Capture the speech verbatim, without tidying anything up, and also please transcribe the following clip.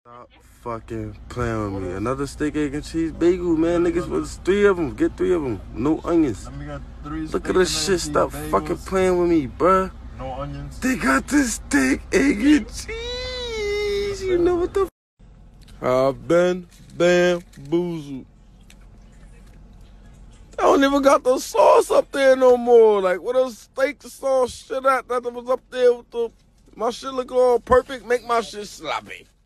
Stop fucking playing with me. Another steak, egg, and cheese bagel, man. Niggas, was three of them. Get three of them. No onions. Look at this shit. Stop fucking playing with me, bruh. No onions. They got this steak, egg, and cheese. You know what the f? I've been bamboozled. I don't even got the sauce up there no more. Like, what a steak sauce shit at that was up there with the... My shit look all perfect. Make my shit sloppy.